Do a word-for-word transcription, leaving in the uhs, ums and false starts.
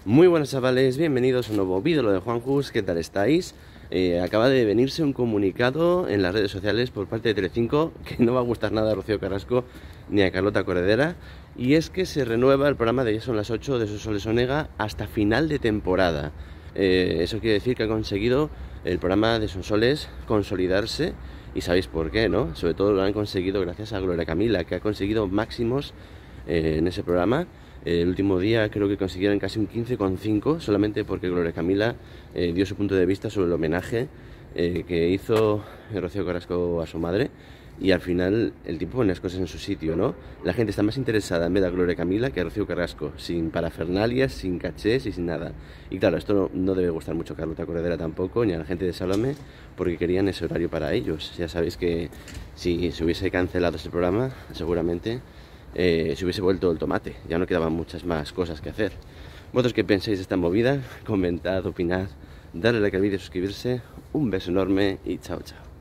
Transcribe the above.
Muy buenas chavales, bienvenidos a un nuevo vídeo de Juanjus. ¿Qué tal estáis? Eh, acaba de venirse un comunicado en las redes sociales por parte de Telecinco que no va a gustar nada a Rocío Carrasco ni a Carlota Corredera, y es que se renueva el programa de Ya son las ocho de Sonsoles Onega hasta final de temporada. Eh, eso quiere decir que ha conseguido el programa de Sonsoles consolidarse, y sabéis por qué, ¿no? Sobre todo lo han conseguido gracias a Gloria Camila, que ha conseguido máximos eh, en ese programa. El último día creo que consiguieron casi un quince coma cinco, solamente porque Gloria Camila eh, dio su punto de vista sobre el homenaje eh, que hizo Rocío Carrasco a su madre, y al final el tipo pone las cosas en su sitio, ¿no? La gente está más interesada en ver a Gloria Camila que a Rocío Carrasco, sin parafernalias, sin cachés y sin nada. Y claro, esto no, no debe gustar mucho a Carlota Corredera tampoco, ni a la gente de Sálvame, porque querían ese horario para ellos. Ya sabéis que si se hubiese cancelado ese programa, seguramente Eh, se hubiese vuelto el tomate, ya no quedaban muchas más cosas que hacer. ¿Vosotros qué pensáis de esta movida? Comentad, opinad, darle like al vídeo, suscribirse. Un beso enorme y chao, chao.